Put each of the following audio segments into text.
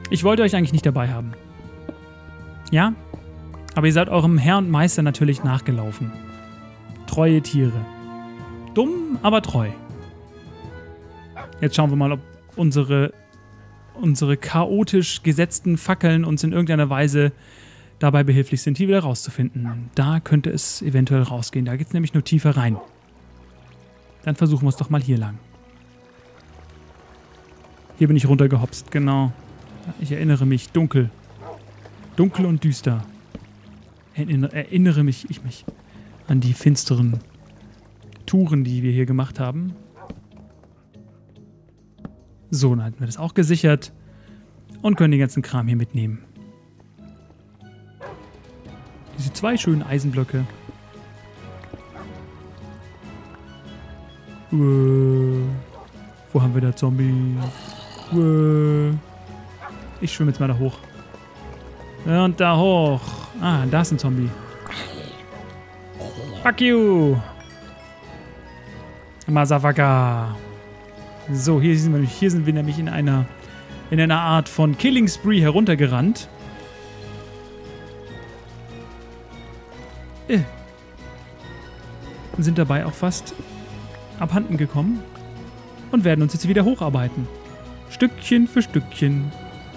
Ich wollte euch eigentlich nicht dabei haben. Ja? Aber ihr seid eurem Herr und Meister natürlich nachgelaufen. Treue Tiere. Dumm, aber treu. Jetzt schauen wir mal, ob unsere chaotisch gesetzten Fackeln uns in irgendeiner Weise dabei behilflich sind, hier wieder rauszufinden. Da könnte es eventuell rausgehen. Da geht es nämlich nur tiefer rein. Dann versuchen wir es doch mal hier lang. Hier bin ich runtergehopst, genau. Ich erinnere mich, dunkel. Dunkel und düster. Erinnere mich an die finsteren Touren, die wir hier gemacht haben. So, dann hatten wir das auch gesichert und können den ganzen Kram hier mitnehmen. Diese 2 schönen Eisenblöcke. Wo haben wir da Zombie? Ich schwimme jetzt mal da hoch. Und da hoch. Ah, da ist ein Zombie. Fuck you! Motherfucker. So, hier sind wir nämlich in einer Art von Killing Spree heruntergerannt. Und sind dabei auch fast abhanden gekommen und werden uns jetzt wieder hocharbeiten. Stückchen für Stückchen.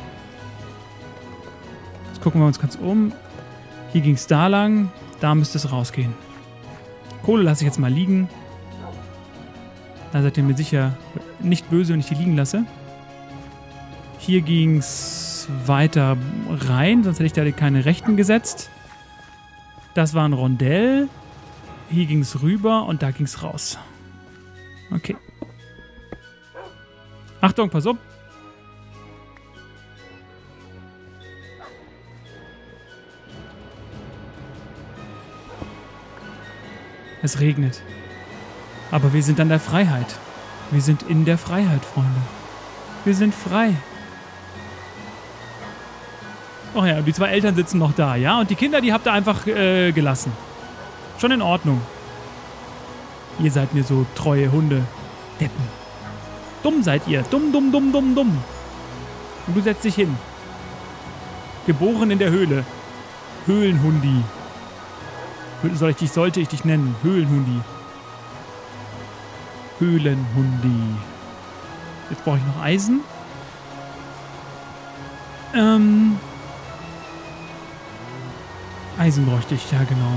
Jetzt gucken wir uns ganz um. Hier ging es da lang. Da müsste es rausgehen. Kohle lasse ich jetzt mal liegen. Da seid ihr mir sicher nicht böse, wenn ich die liegen lasse. Hier ging es weiter rein, sonst hätte ich da keine Rechten gesetzt. Das war ein Rondell. Hier ging es rüber und da ging es raus. Okay. Achtung, pass auf. Es regnet. Aber wir sind an der Freiheit. Wir sind in der Freiheit, Freunde. Wir sind frei. Oh ja, die 2 Eltern sitzen noch da, ja? Und die Kinder, die habt ihr einfach gelassen. Schon in Ordnung. Ihr seid mir so treue Hunde. Deppen. Dumm seid ihr. Dumm, dumm, dumm, dumm, dumm. Und du setzt dich hin. Geboren in der Höhle. Höhlenhundi. Sollte ich dich nennen? Höhlenhundi. Höhlenhundi. Jetzt brauche ich noch Eisen. Eisen bräuchte ich, ja genau.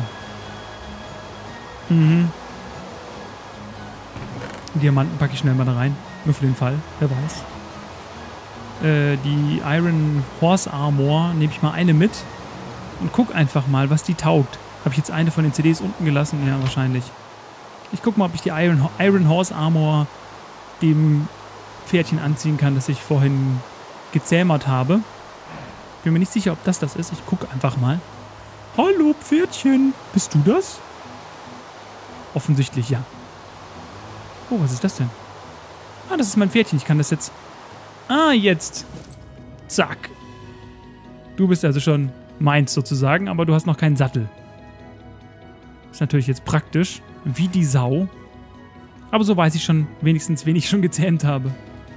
Diamanten packe ich schnell mal da rein. Nur für den Fall, wer weiß. Die Iron Horse Armor nehme ich mal eine mit und guck einfach mal, was die taugt. Habe ich jetzt eine von den CDs unten gelassen? Ja, wahrscheinlich. Ich guck mal, ob ich die Iron Horse Armor dem Pferdchen anziehen kann, das ich vorhin gezähmert habe. Bin mir nicht sicher, ob das ist. Ich gucke einfach mal. Hallo, Pferdchen. Bist du das? Offensichtlich ja. Oh, was ist das denn? Ah, das ist mein Pferdchen. Ich kann das jetzt... Ah, jetzt. Zack. Du bist also schon meins sozusagen, aber du hast noch keinen Sattel. Ist natürlich jetzt praktisch. Wie die Sau. Aber so weiß ich schon wenigstens, wen ich schon gezähmt habe.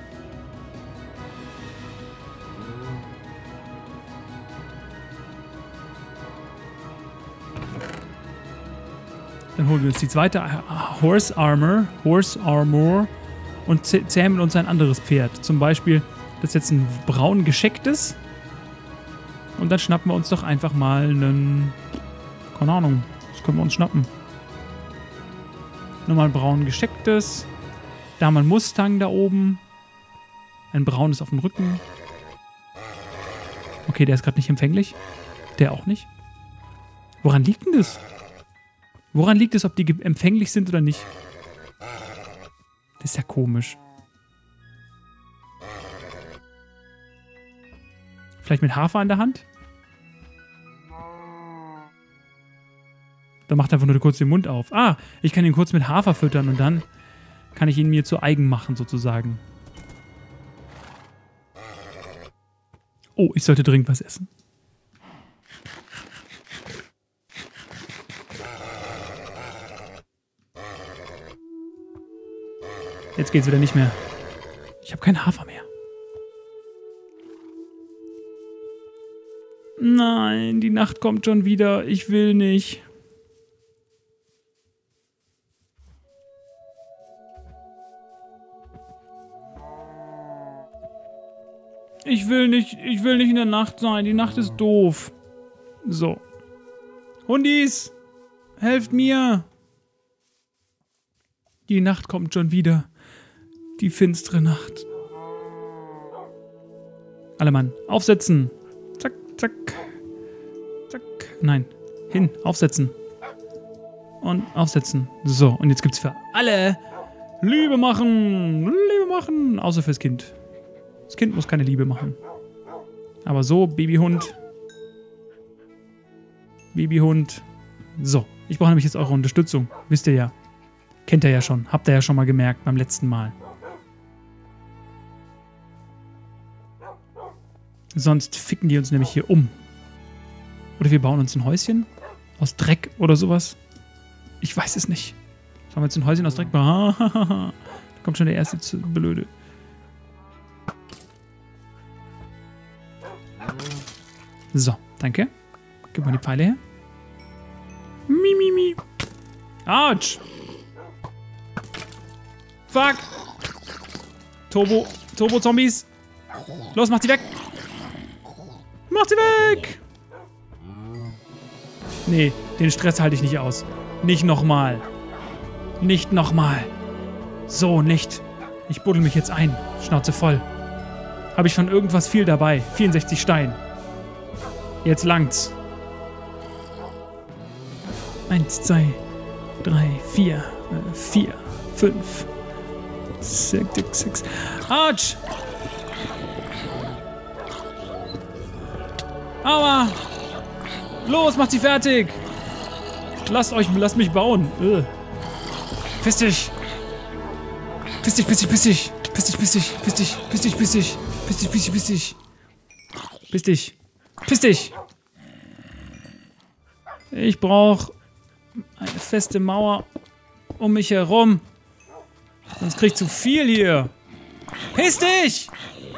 Dann holen wir uns die zweite Horse Armor und zähmen uns ein anderes Pferd. Zum Beispiel, das ist jetzt ein braun geschecktes. Und dann schnappen wir uns doch einfach mal einen... Keine Ahnung, das können wir uns schnappen. Nochmal ein braun geschecktes. Da mal ein Mustang da oben. Ein braunes auf dem Rücken. Okay, der ist gerade nicht empfänglich. Der auch nicht. Woran liegt denn das? Woran liegt es, ob die empfänglich sind oder nicht? Das ist ja komisch. Vielleicht mit Hafer in der Hand? Dann macht er einfach nur kurz den Mund auf. Ah, ich kann ihn kurz mit Hafer füttern und dann kann ich ihn mir zu eigen machen, sozusagen. Oh, ich sollte dringend was essen. Jetzt geht's wieder nicht mehr. Ich habe keinen Hafer mehr. Nein, die Nacht kommt schon wieder. Ich will nicht. Ich will nicht in der Nacht sein. Die Nacht ist doof. So. Hundis, helft mir. Die Nacht kommt schon wieder. Die finstere Nacht. Alle Mann, aufsetzen. Zack, zack. Zack. Nein, hin, aufsetzen. Und aufsetzen. So, und jetzt gibt's für alle Liebe machen. Liebe machen. Außer fürs Kind. Das Kind muss keine Liebe machen. Aber so, Babyhund. Babyhund. So, ich brauche nämlich jetzt eure Unterstützung. Wisst ihr ja. Kennt ihr ja schon. Habt ihr ja schon mal gemerkt beim letzten Mal. Sonst ficken die uns nämlich hier um. Oder wir bauen uns ein Häuschen aus Dreck oder sowas. Ich weiß es nicht. Sollen wir jetzt ein Häuschen aus Dreck bauen? Da kommt schon der erste Blöde. So, danke. Gib mal die Pfeile her. Mi. Autsch! Fuck! Turbo-Zombies! Los, mach die weg! Mach sie weg! Nee, den Stress halte ich nicht aus. Nicht nochmal. Nicht nochmal. So nicht. Ich buddel mich jetzt ein. Schnauze voll. Habe ich von irgendwas viel dabei. 64 Stein. Jetzt langt's. 1, 2, 3, 4, 5, 6. Autsch! Aua! Los, macht sie fertig! Lasst mich bauen. Piss dich! Piss dich! Piss dich! Piss dich! Piss dich! Piss dich! Piss dich! Piss dich! Piss dich! Piss dich! Piss dich! Piss dich! Piss dich! Piss dich! Ich brauche eine feste Mauer um mich herum. Sonst krieg ich zu viel hier. Piss dich!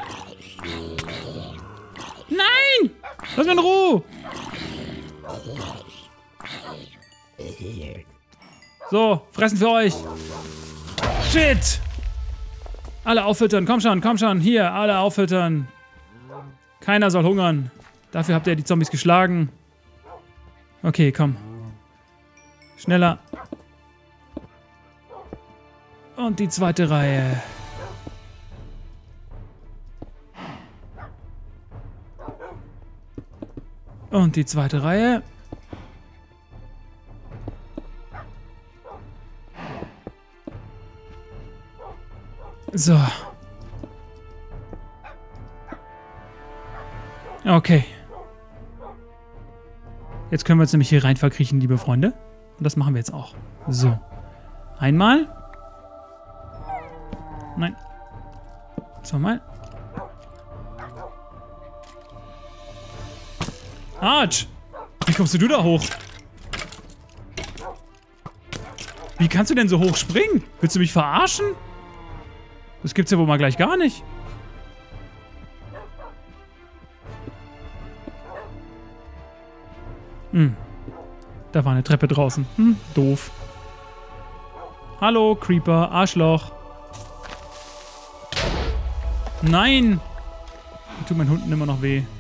Nein! Lass mich in Ruhe! So, fressen für euch. Shit! Alle auffüttern, komm schon. Hier, alle auffüttern. Keiner soll hungern. Dafür habt ihr die Zombies geschlagen. Okay, komm. Schneller. Und die zweite Reihe. Und die zweite Reihe. So. Okay. Jetzt können wir uns nämlich hier rein verkriechen, liebe Freunde. Und das machen wir jetzt auch. So. Einmal. Nein. Zweimal. Arsch! Wie kommst du da hoch? Wie kannst du denn so hoch springen? Willst du mich verarschen? Das gibt's ja wohl mal gleich gar nicht. Da war eine Treppe draußen. Doof. Hallo, Creeper, Arschloch. Nein! Tut meinen Hunden immer noch weh.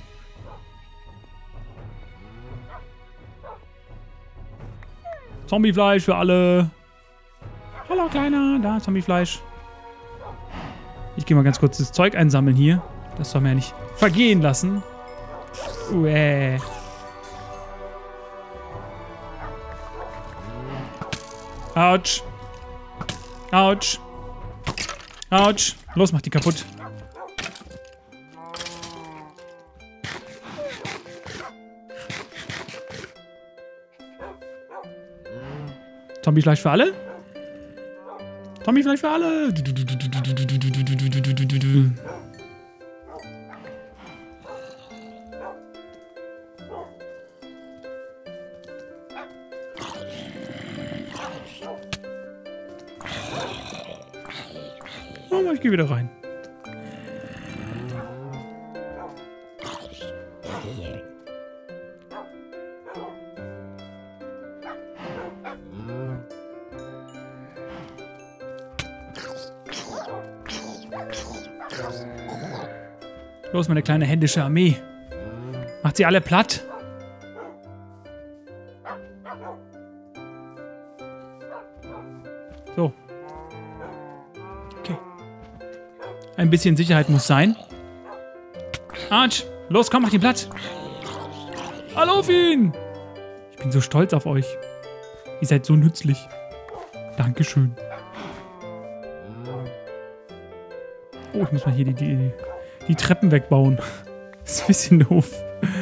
Zombiefleisch für alle. Hallo, Kleiner. Da, Zombiefleisch. Ich gehe mal ganz kurz das Zeug einsammeln hier. Das soll mir ja nicht vergehen lassen. Uäh. Autsch. Autsch. Autsch. Los, mach die kaputt. Zombiefleisch für alle? Zombiefleisch für alle! Oh, ich gehe wieder rein. Los, meine kleine händische Armee. Macht sie alle platt. So. Okay. Ein bisschen Sicherheit muss sein. Arch, los, komm, mach ihn platt. Hallo, Fien. Ich bin so stolz auf euch. Ihr seid so nützlich. Dankeschön. Oh, ich muss mal hier die Treppen wegbauen. Das ist ein bisschen doof.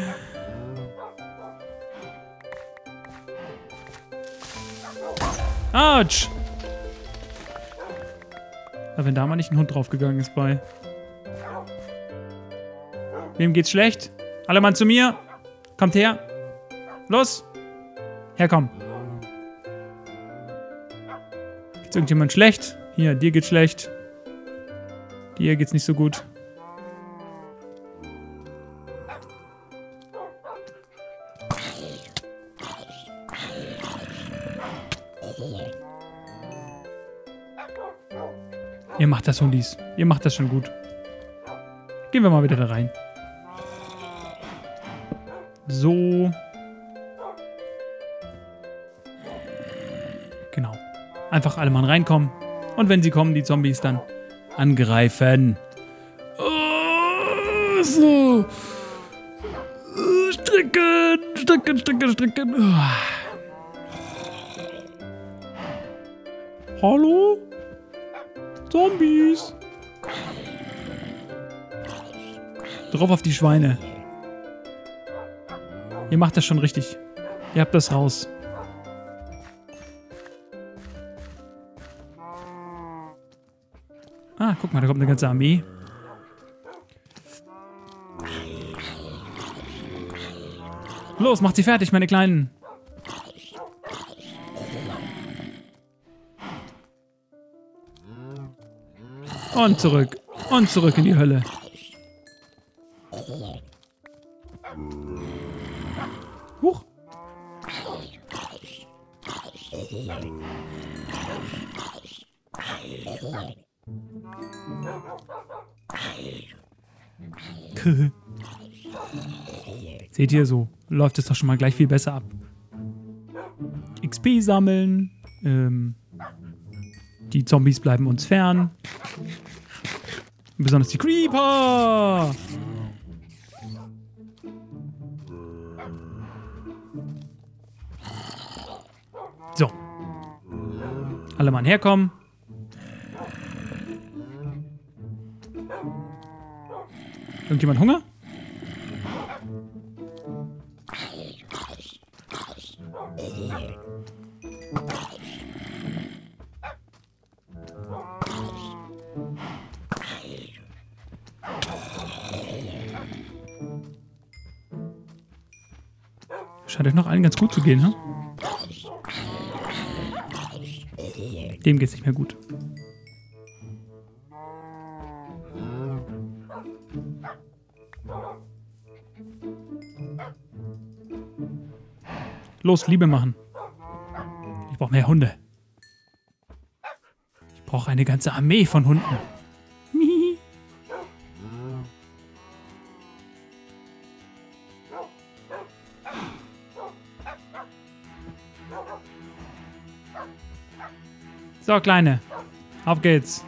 Arch! Aber wenn da mal nicht ein Hund draufgegangen ist bei. Wem geht's schlecht? Alle Mann zu mir. Kommt her. Los. Herkomm. Geht's irgendjemand schlecht? Hier, dir geht's schlecht. Dir geht's nicht so gut. Ihr macht das, Hundis. Ihr macht das schon gut. Gehen wir mal wieder da rein. So. Genau. Einfach alle mal reinkommen. Und wenn sie kommen, die Zombies dann angreifen. Oh, so. Stricken, stricken, stricken, stricken. Hallo? Zombies. Drauf auf die Schweine. Ihr macht das schon richtig. Ihr habt das raus. Ah, guck mal, da kommt eine ganze Armee. Los, macht sie fertig, meine Kleinen. Und zurück. Und zurück in die Hölle. Huch. Seht ihr, so läuft es doch schon mal gleich viel besser ab. XP sammeln. Die Zombies bleiben uns fern. Besonders die Creeper. So. Alle Mann herkommen. Irgendjemand Hunger? Scheint euch noch allen ganz gut zu gehen, ne? Dem geht's nicht mehr gut. Los, Liebe machen. Ich brauche mehr Hunde. Ich brauche eine ganze Armee von Hunden. Mihi. So, Kleine. Auf geht's.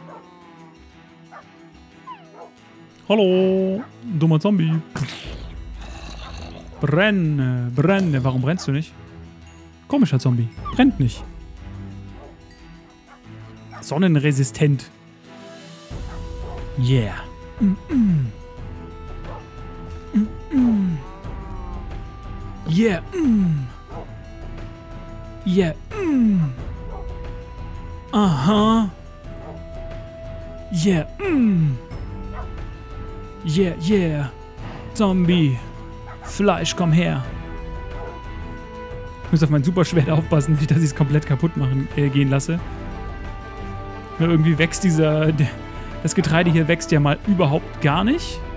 Hallo, dummer Zombie. Brenne, brenne. Warum brennst du nicht? Komischer Zombie. Brennt nicht. Sonnenresistent. Yeah. Yeah. Yeah. Aha. Yeah. Yeah, yeah. Zombie. Fleisch, komm her. Ich muss auf mein Superschwert aufpassen, nicht, dass ich es komplett kaputt gehen lasse. Weil irgendwie wächst das Getreide hier wächst ja mal überhaupt gar nicht.